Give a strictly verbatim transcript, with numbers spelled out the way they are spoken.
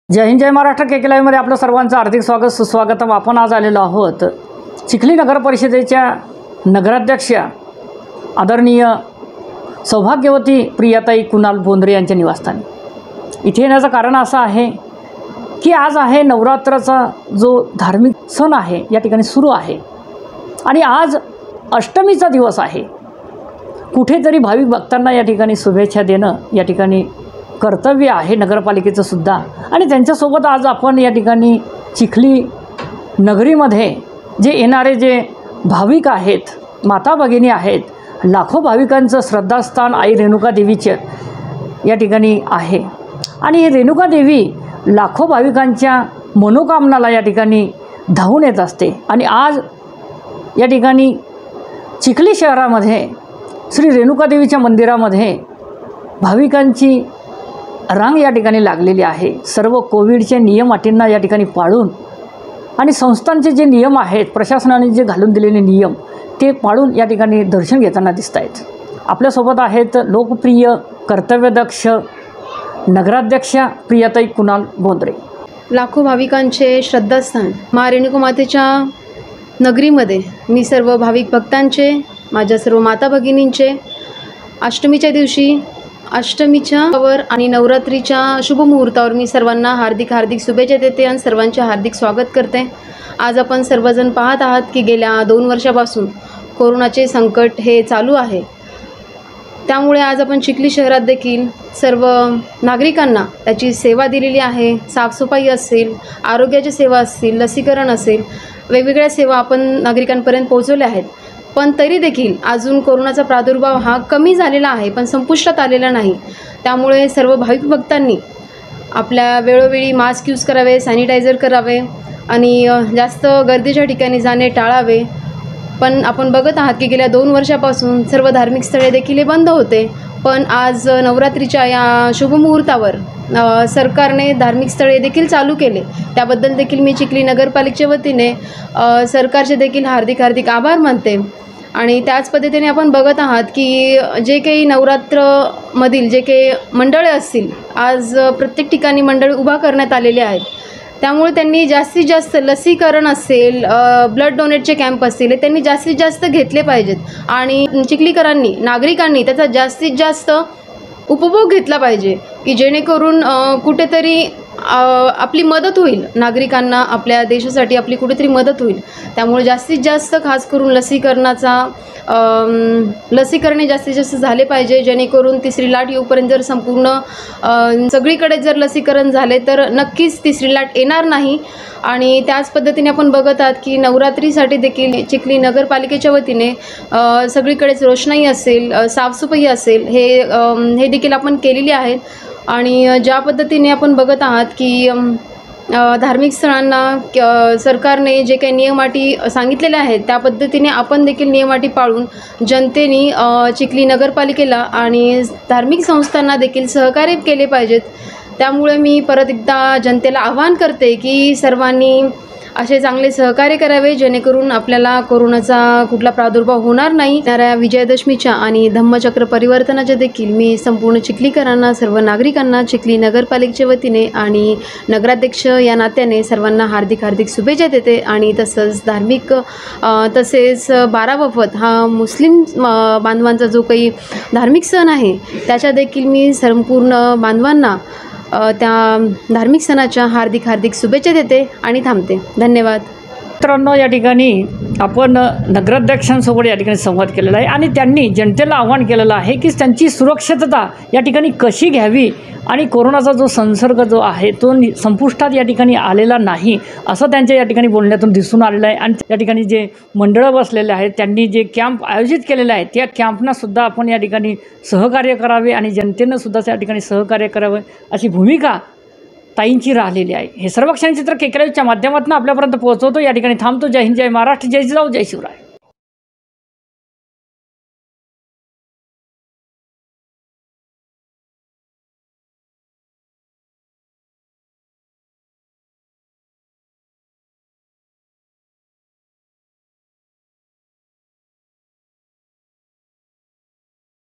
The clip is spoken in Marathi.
जय हिंद जय महाराष्ट्र के के लाईव्हमध्ये आपलं सर्वांचं हार्दिक स्वागत सुस्वागतम। आपण आज आलेलो आहोत चिखली नगर परिषदेच्या नगराध्यक्षा आदरणीय सौभाग्यवती प्रियाताई कुणाल बोंद्रे यांच्या निवासस्थानी। इथे येण्याचं कारण असं आहे की आज आहे नवरात्राचा जो धार्मिक सण आहे या ठिकाणी सुरू आहे आणि आज अष्टमीचा दिवस आहे। कुठेतरी भाविक भक्तांना या ठिकाणी शुभेच्छा देणं या ठिकाणी कर्तव्य आहे नगरपालिकेचं सुद्धा। आणि त्यांच्यासोबत आज आपण या ठिकाणी चिखली नगरीमध्ये जे येणारे जे भाविक आहेत, माता भगिनी आहेत, लाखो भाविकांचं श्रद्धास्थान आई रेणुका देवीचे या ठिकाणी आहे आणि ही रेणुका देवी लाखो भाविकांच्या मनोकामनाला या ठिकाणी धावून येत असते। आणि आज या ठिकाणी चिखली शहरामध्ये श्री रेणुका देवीच्या मंदिरामध्ये भाविकांची रांग या ठिकाणी लागलेली आहे। सर्व कोविडचे नियम अटींना या ठिकाणी पाळून आणि संस्थांचे जे नियम आहेत, प्रशासनाने जे घालून दिलेले नियम ते पाळून या ठिकाणी दर्शन घेताना दिसत आहेत। आपल्यासोबत आहेत लोकप्रिय कर्तव्यदक्ष नगराध्यक्षा प्रियाताई कुणाल बोंद्रे। लाखो भाविकांचे श्रद्धास्थान मा रेणुका मातेच्या नगरीमध्ये मी सर्व भाविक भक्तांचे, माझ्या सर्व माता भगिनींचे अष्टमीच्या दिवशी अष्टमीच्या वर आणि नवरात्रीच्या शुभ मुहूर्तावर मी सर्वांना हार्दिक हार्दिक शुभेच्छा देते आणि सर्वांचे हार्दिक स्वागत करते। आज आपण सर्वजण पाहत आहात की गेल्या दोन वर्षापासून कोरोनाचे संकट हे चालू आहे। त्यामुळे आज आपण चिखली शहरात देखील सर्व नागरिकांना त्याची सेवा दिलेली आहे। साफसफाई असेल, आरोग्याची सेवा असतील, लसीकरण असेल, वेगवेगळ्या सेवा आपण नागरिकांपर्यंत पोहोचवल्या आहेत। पण तरी देखील अजून कोरोनाचा प्रादुर्भाव हा कमी झालेला आहे, पण संपुष्टात आलेला नाही। त्यामुळे सर्व भाविक भक्तांनी आपल्या वेळोवेळी मास्क यूज करावे, सॅनिटायझर करावे आणि जास्त गर्दीच्या ठिकाणी जाणे टाळावे। पण आपण बघत आहात की गेल्या दोन वर्षापासून सर्व धार्मिक स्थळे देखील बंद होते, पण आज नवरात्रीच्या या शुभमुहूर्तावर सरकारने धार्मिक स्थळे देखील चालू केले। त्याबद्दल देखील मी चिखली नगरपालिकेच्या वतीने सरकारचे देखील हार्दिक हार्दिक आभार मानते। आणि त्याच पद्धतीने आपण बघत आहात की जे काही नवरात्रमधील जे काही मंडळे असतील, आज प्रत्येक ठिकाणी मंडळ उभा करण्यात आलेले आहेत। त्यामुळे त्यांनी जास्तीत जास्त लसीकरण असेल, ब्लड डोनेटचे कॅम्प असतील, त्यांनी जास्तीत जास्त घेतले पाहिजेत आणि चिखलीकरांनी नागरिकांनी त्याचा जास्तीत जास्त उपभोग घेतला पाहिजे की जेणेकरून कुठेतरी आपली मदत होईल, नागरिकांना आपल्या देशासाठी आपली कुठेतरी मदत होईल। त्यामुळे जास्तीत जास्त खास करून लसीकरणाचा लसीकरणे जास्तीत जास्त झाले पाहिजे, जेणेकरून तिसरी लाट येऊपर्यंत जर संपूर्ण सगळीकडे जर लसीकरण झाले तर नक्कीच तिसरी लाट येणार नाही। आणि त्याच पद्धतीने आपण बघत आहात की नवरात्रीसाठी देखील चिखली नगरपालिकेच्या वतीने सगळीकडेच रोषणाई असेल, साफसफाई असेल, हे हे देखील आपण केलेली आहे। आणि ज्या पद्धतीने आपण बघत आहात की धार्मिक स्थळांना सरकारने जे काही नियम अटी सांगितलेले आहेत त्या पद्धतीने आपण देखील नियम अटी पाळून जनतेने चिखली नगरपालिकेला आणि धार्मिक संस्थांना देखील सहकार्य केले पाहिजेत। त्यामुळे मी परत एकदा जनतेला आवाहन करते की सर्वांनी असे चांगले सहकार्य करावे, जेणेकरून आपल्याला कोरोनाचा कुठला प्रादुर्भाव होणार नाही। येणाऱ्या विजयादशमीच्या आणि धम्मचक्र परिवर्तनाच्या देखील मी संपूर्ण चिखलीकरांना, सर्व नागरिकांना चिखली नगरपालिकेच्या वतीने आणि नगराध्यक्ष या नात्याने सर्वांना हार्दिक हार्दिक शुभेच्छा देते। आणि तसंच धार्मिक तसेच बारा वफत हा मुस्लिम बांधवांचा जो काही धार्मिक सण आहे त्याच्या देखील मी संपूर्ण बांधवांना त्या धार्मिक सणाच्या हार्दिक हार्दिक शुभेच्छा देते आणि थांबते। धन्यवाद। मित्रांनो, या ठिकाणी आपण नगराध्यक्षांसोबत या ठिकाणी संवाद केलेला आहे आणि त्यांनी जनतेला आवाहन केलेलं आहे की त्यांची सुरक्षितता या ठिकाणी कशी घ्यावी आणि कोरोनाचा जो संसर्ग जो आहे तो संपुष्टात या ठिकाणी आलेला नाही असं त्यांच्या या ठिकाणी बोलण्यातून दिसून आलेलं आहे। आणि त्या ठिकाणी जे मंडळं बसलेले आहेत त्यांनी जे कॅम्प आयोजित केलेले आहेत त्या कॅम्पनासुद्धा आपण या ठिकाणी सहकार्य करावे आणि जनतेनं सुद्धा त्या ठिकाणी सहकार्य करावे अशी भूमिका ताईंची राहिलेली आहे। हे सर्व क्षणचित्र के के लाईव्हच्या माध्यमातून आपल्यापर्यंत पोहोचवतो। या ठिकाणी थांबतो। जय हिंद जय महाराष्ट्र, जय जिजाऊ, जय शिवराय।